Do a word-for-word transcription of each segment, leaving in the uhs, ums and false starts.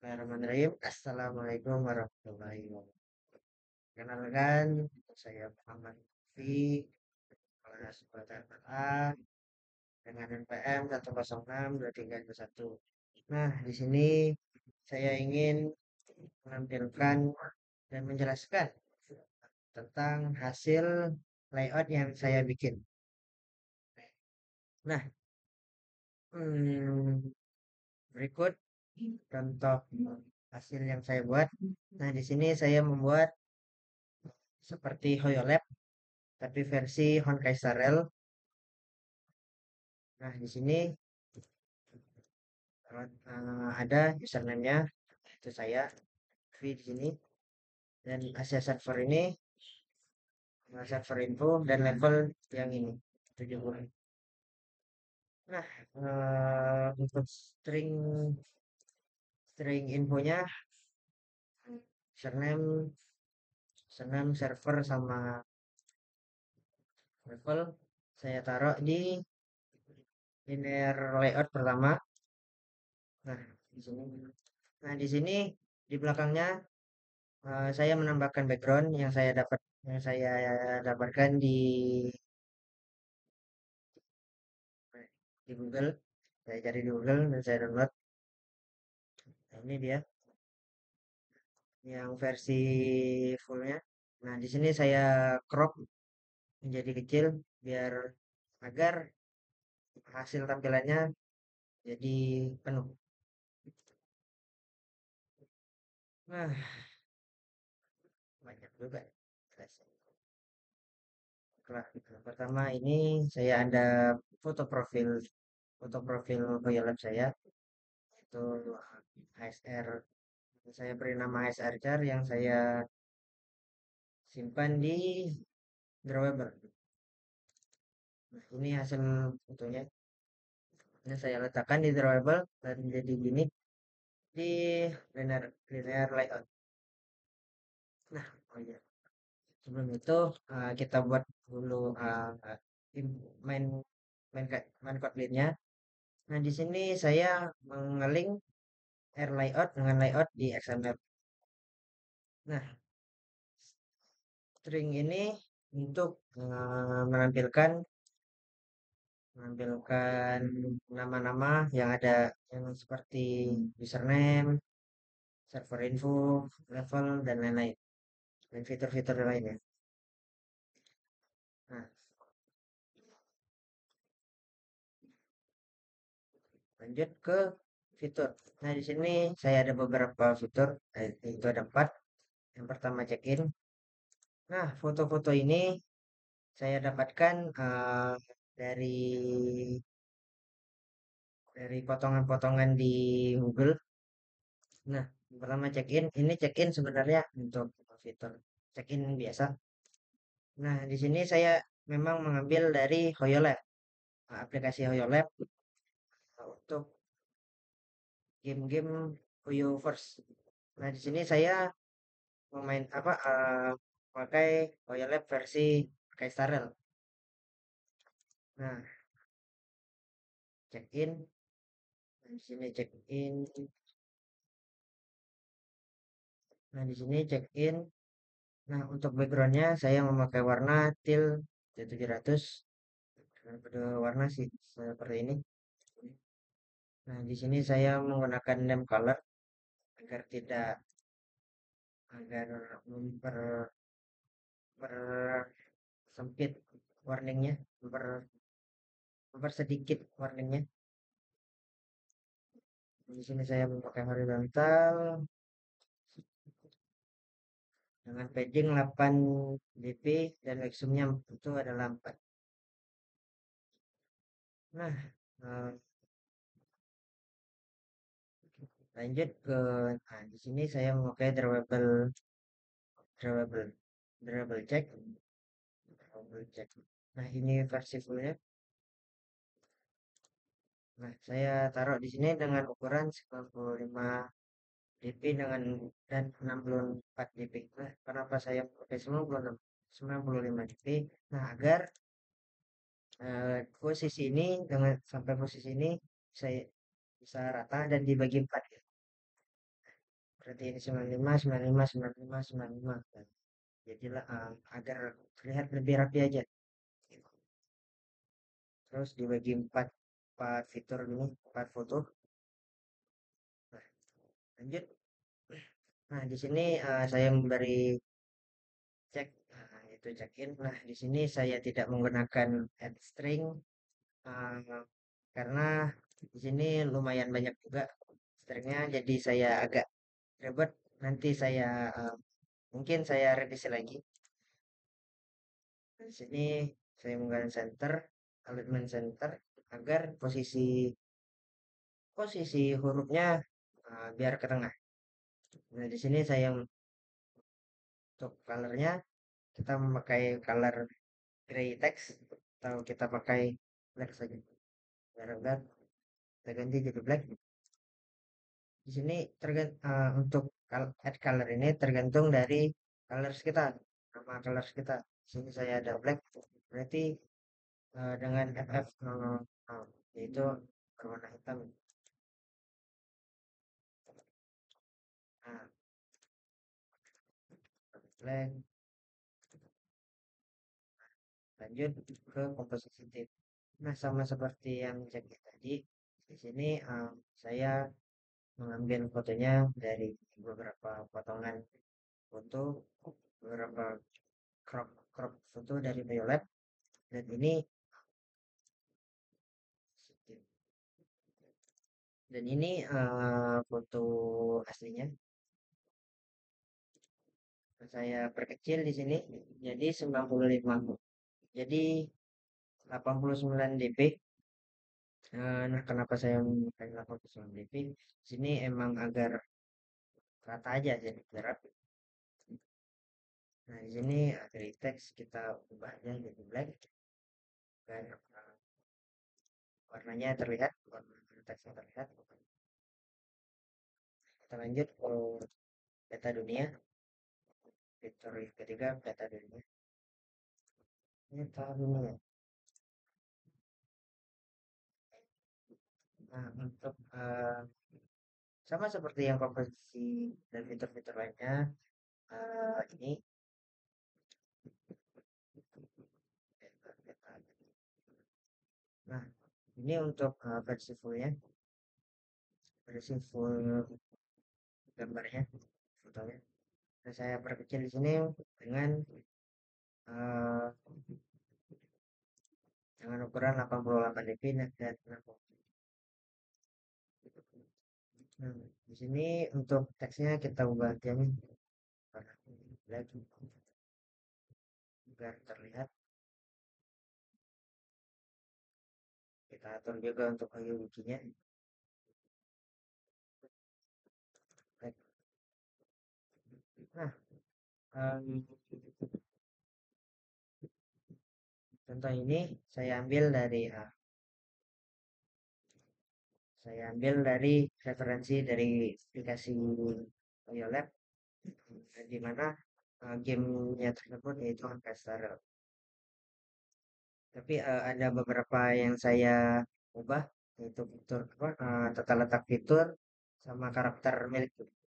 Bismillahirrahmanirrahim. Assalamualaikum warahmatullahi wabarakatuh. Kenalkan, saya Muhammad Fi, kelas A dengan N P M satu nol enam dua tiga dua satu. Nah, di sini saya ingin menampilkan dan menjelaskan tentang hasil layout yang saya bikin. Nah, hmm, berikut contoh hasil yang saya buat. Nah, di sini saya membuat seperti Hoyolab tapi versi Honkai Star Rail. Nah, di sini eh, ada username-nya, itu saya V di sini, dan akses server ini eh, server info dan level yang ini tujuh puluh. Nah, eh, untuk string string infonya username, username server sama level saya taruh di linear layout pertama. Nah, di sini. Nah, di sini di belakangnya eh, saya menambahkan background yang saya dapat yang saya dapatkan di di Google. Saya cari di Google dan saya download. Nah, ini dia yang versi fullnya. Nah, di sini saya crop menjadi kecil biar agar hasil tampilannya jadi penuh. Nah, banyak juga. Nah, pertama ini saya ada foto profil foto profil Hoyolab saya itu H S R. Saya beri nama H S R char yang saya simpan di Drawable. Nah, ini hasil fotonya. Ini saya letakkan di drawable dan jadi gini di linear, linear layout. Nah, oh iya. Sebelum itu uh, kita buat dulu uh, main main main Kotlin-nya. Nah, di sini saya mengeling R layout dengan layout di X M L. Nah, string ini untuk uh, menampilkan menampilkan nama-nama yang ada yang seperti username, server info, level, dan lain-lain. Dan fitur-fitur lainnya. Nah, lanjut ke fitur. Nah, di sini saya ada beberapa fitur, eh, itu ada empat. Yang pertama check-in. Nah, foto-foto ini saya dapatkan eh, dari dari potongan-potongan di Google. Nah, yang pertama check-in. Ini check-in sebenarnya untuk fitur check-in biasa. Nah, di sini saya memang mengambil dari Hoyolab, aplikasi Hoyolab untuk game-game Hoyoverse. Nah, di sini saya memain apa eh, pakai Royal versi Kaisarel. Nah, check in. Di sini check in. Nah, di sini check in. Nah, untuk backgroundnya saya memakai warna teal tujuh ratus dengan kode warna sih seperti ini. Nah, di sini saya menggunakan name color agar tidak agar memper memper sempit warningnya, memper memper sedikit warningnya. Di sini saya memakai horizontal dengan padding delapan dp dan maximumnya itu adalah empat. Nah, eh, lanjut ke nah, di sini saya memakai drawable drawable drawable check drawable check. Nah, ini versi fullnya. Nah, saya taruh di sini dengan ukuran sembilan puluh lima dp dengan dan enam puluh empat dp. Nah, kenapa saya pakai sembilan puluh enam sembilan puluh lima dp? Nah, agar eh, posisi ini dengan sampai posisi ini saya bisa rata dan dibagi empat. Berarti ini sembilan puluh lima, sembilan puluh lima, sembilan puluh lima, sembilan puluh lima. Dan jadilah eh, agar terlihat lebih rapi aja. Terus dibagi empat, empat fitur ini, empat foto. Nah, lanjut. Nah, di sini eh, saya memberi cek, nah, itu check-in. Nah, di sini saya tidak menggunakan add string eh, karena di sini lumayan banyak juga stringnya, jadi saya agak ribet. Nanti saya eh, mungkin saya revisi lagi. Di sini saya menggunakan center, alignment center agar posisi posisi hurufnya eh, biar ke tengah. Nah, di sini saya untuk colornya kita memakai color gray text atau kita pakai black saja. Biar black, kita ganti jadi black. Di sini tergant eh, untuk add color ini tergantung dari colors kita, nama colors kita. Di sini saya ada black, berarti eh, dengan F F eh, eh, yaitu berwarna hitam. Nah, black, lanjut ke komposisi tip. Nah, sama seperti yang cek tadi, di sini eh, saya mengambil fotonya dari beberapa potongan foto, beberapa crop crop foto dari Violet, dan ini dan ini eh, foto aslinya. Saya perkecil di sini jadi sembilan puluh lima. Jadi delapan puluh sembilan dp. Eh, Nah, kenapa saya memakai delapan puluh sembilan dp? Sini emang agar rata aja jadi biar rapi. Nah, di sini dari teks kita ubahnya jadi black dan eh, warnanya terlihat, warna teksnya terlihat. Kita lanjut ke peta dunia. Fitur ketiga, peta dunia. Peta dunia. Nah, untuk eh, sama seperti yang komposisi dan fitur-fitur lainnya, eh, ini peta, peta. Nah, ini untuk eh, versi fullnya, versi full gambarnya, fotonya. Nah, saya perkecil di sini dengan eh, dengan ukuran delapan puluh delapan dp dan dan nah, di sini untuk teksnya kita ubah diamin warna black biar terlihat. Kita atur juga untuk kayu bijinya. Nah, em, contoh ini saya ambil dari ah, saya ambil dari referensi dari aplikasi Violet, di mana uh, gamenya tersebut yaitu Orchestra. Tapi uh, ada beberapa yang saya ubah, yaitu fitur apa uh, tata letak fitur sama karakter milik.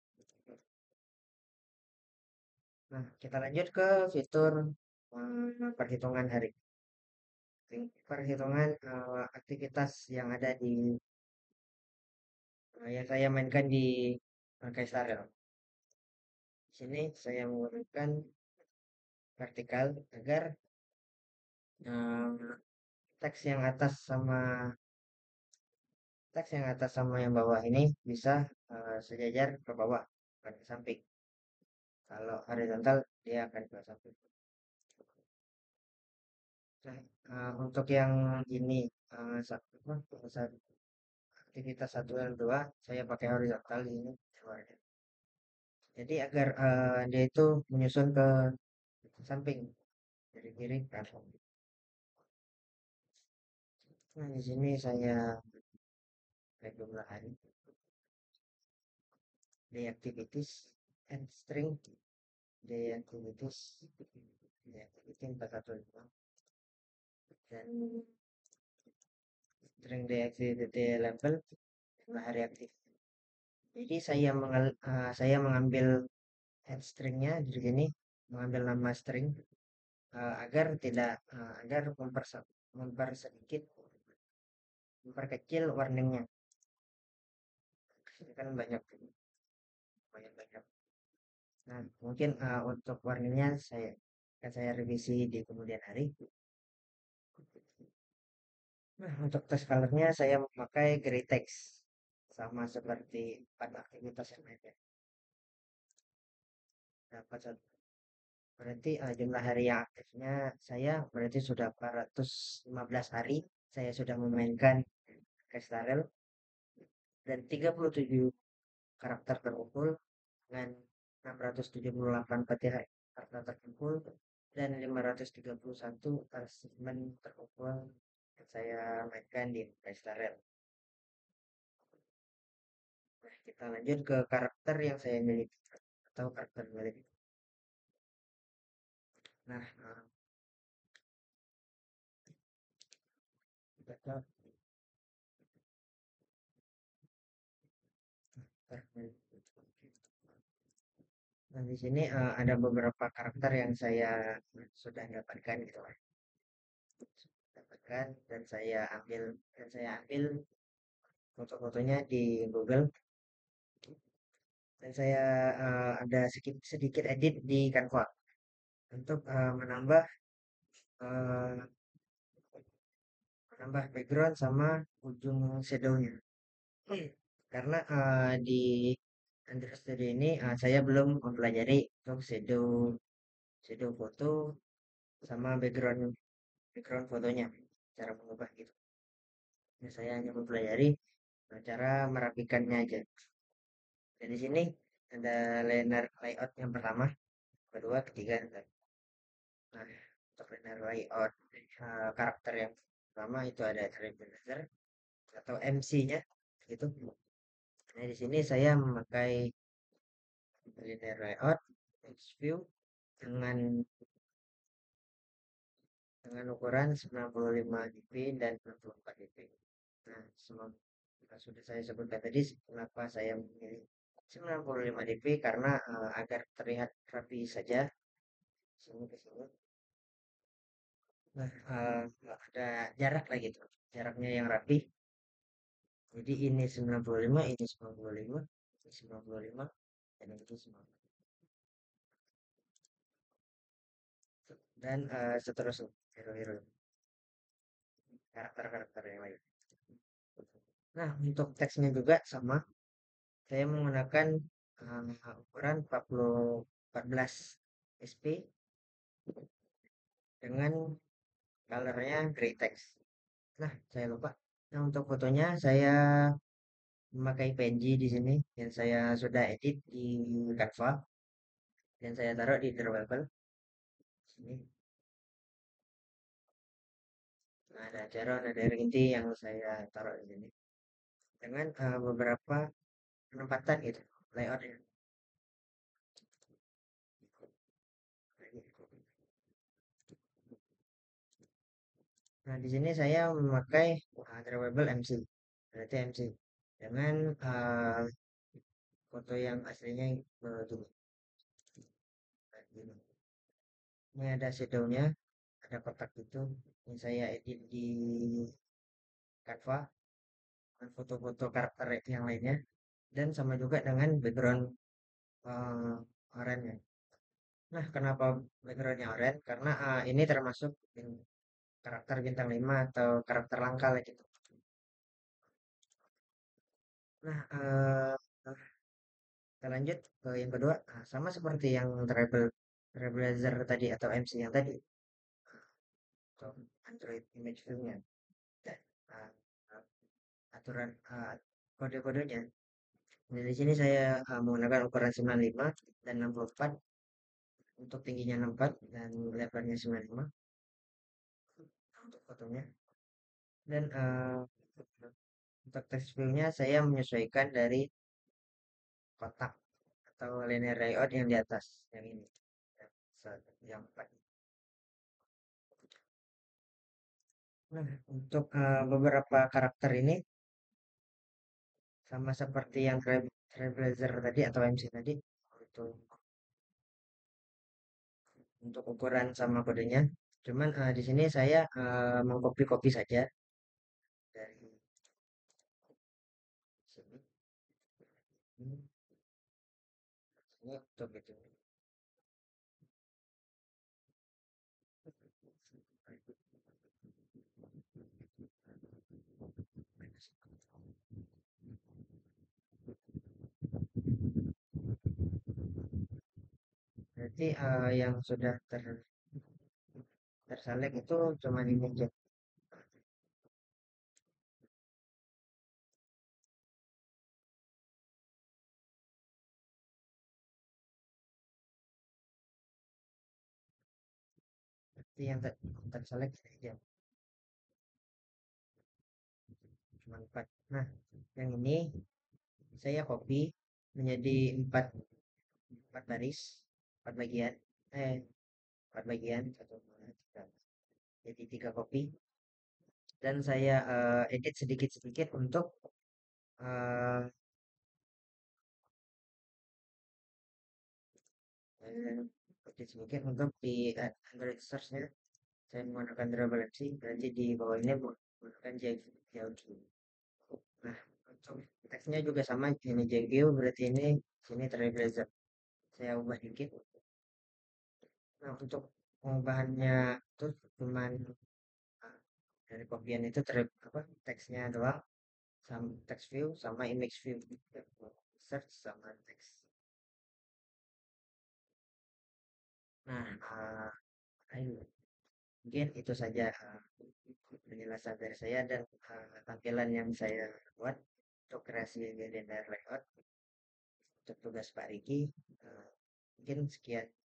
Nah, kita lanjut ke fitur uh, perhitungan hari. Perhitungan uh, aktivitas yang ada di uh, yang saya mainkan di Orchestra. Di sini saya menggunakan vertikal agar uh, teks yang atas sama teks yang atas sama yang bawah ini bisa uh, sejajar ke bawah, bukan ke samping. Kalau horizontal dia akan ke samping. Nah, uh, untuk yang ini uh, satu, satu aktivitas satu dan dua saya pakai horizontal ini. Jadi agar uh, dia itu menyusun ke samping dari kiri ke kanan. Nah, di sini saya jumlahan the activities and string the activities the activity empat satu lima dan string the activity label hari aktif. Jadi saya mengal, eh, saya mengambil head stringnya di sini, mengambil nama string eh, agar tidak eh, agar memperse, mempersedikit, memperkecil warningnya. Ini kan banyak banyak banyak. Nah, mungkin eh, untuk warningnya saya akan saya revisi di kemudian hari. Nah, untuk test colornya saya memakai gray text sama seperti pada aktivitas yang lainnya. Dapat satu. Berarti eh, jumlah hari yang aktifnya saya berarti sudah empat ratus lima belas hari saya sudah memainkan Kestarel dan tiga puluh tujuh karakter terkumpul dengan enam ratus tujuh puluh delapan petihan karakter terkumpul dan lima ratus tiga puluh satu achievement terkumpul yang saya mainkan di Kestarel. Nah, kita lanjut ke karakter yang saya miliki atau karakter milik. Nah, eh, kita karakter Nah, di sini eh, ada beberapa karakter yang saya sudah dapatkan gitu kan. Dapatkan dan saya ambil dan saya ambil foto-fotonya di Google dan saya eh, ada sedikit sedikit edit di Canva untuk eh, menambah eh, menambah background sama ujung shadownya. Hmm. Karena eh, di Android Studio ini eh, saya belum mempelajari untuk shadow shadow foto sama background background fotonya cara mengubah gitu. Ya, saya hanya mempelajari eh, cara merapikannya aja. Dan di sini ada layer layout yang pertama, kedua, ketiga. Dan nah, untuk layer layout eh, karakter yang pertama itu ada Trailblazer atau M C-nya gitu. Nah, di sini saya memakai linear layout X view dengan dengan ukuran sembilan puluh lima dp dan enam puluh empat dp. Nah, semua sudah saya sebutkan tadi kenapa saya memilih sembilan puluh lima dp karena eh, agar terlihat rapi saja sini ke sini. Nah, eh, ada jarak lagi tuh, jaraknya yang rapi. Jadi ini sembilan puluh lima, ini sembilan puluh lima, ini sembilan puluh lima, dan ini sembilan puluh lima. Dan eh, seterusnya hero-hero karakter-karakter yang lain. Nah, untuk teksnya juga sama. Saya menggunakan eh, ukuran empat puluh empat belas S P dengan colornya gray text. Nah, saya lupa. Nah, untuk fotonya saya memakai P N G di sini yang saya sudah edit di Canva dan saya taruh di Drawable. Sini. Nah, ada Charon, ada Rinty yang saya taruh di sini dengan eh, beberapa penempatan gitu layoutnya. Nah, di sini saya memakai uh, drawable M C, berarti M C dengan uh, foto yang aslinya begini. Ini ada shadownya, ada kotak itu. Ini saya edit di Canva dengan foto-foto karakter yang lainnya dan sama juga dengan background uh, oranye. Nah, kenapa backgroundnya oranye? Karena uh, ini termasuk karakter bintang lima atau karakter langka lah gitu. Nah, uh, kita lanjut ke yang kedua. Nah, sama seperti yang Travel Trailblazer tadi atau M C yang tadi. Atau Android Image Filmnya. Dan uh, uh, aturan uh, kode-kodenya. Nah, di sini saya uh, menggunakan ukuran sembilan puluh lima dan enam puluh empat untuk tingginya enam puluh empat dan lebarnya sembilan puluh lima untuk fotonya. Dan uh, untuk text view-nya saya menyesuaikan dari kotak atau linear layout yang di atas yang ini. Yang, yang empat. Nah, untuk uh, beberapa karakter ini sama seperti yang Trailblazer tadi atau M C tadi untuk untuk ukuran sama kodenya. Cuman eh, di sini saya eh, mengcopy-copy saja dari sini. Hmm, Sini untuk itu. Berarti eh, yang sudah ter tersalek itu cuma ini aja. Berarti yang ter tersalek ini aja. Cuma empat. Nah, yang ini saya copy menjadi empat empat baris, empat bagian. Eh, empat bagian satu dua tiga. Jadi tiga copy dan saya eh, edit sedikit-sedikit untuk eh, eh, edit sedikit untuk di eh, Android search-nya. Saya menggunakan Drupal M C, berarti di bawahnya menggunakan JQ. Nah, untuk teksnya juga sama, ini J Q, berarti ini sini Trailblazer. Saya ubah dikit. Nah, untuk pengubahannya itu cuman ah, dari kopian itu ter, apa teksnya doang, sama text view sama image view, search sama teks. Nah, ah, ayo, mungkin itu saja ah, penjelasan dari saya dan ah, tampilan yang saya buat untuk kreasi Blender layout untuk tugas Pak Riki. Ah, mungkin sekian.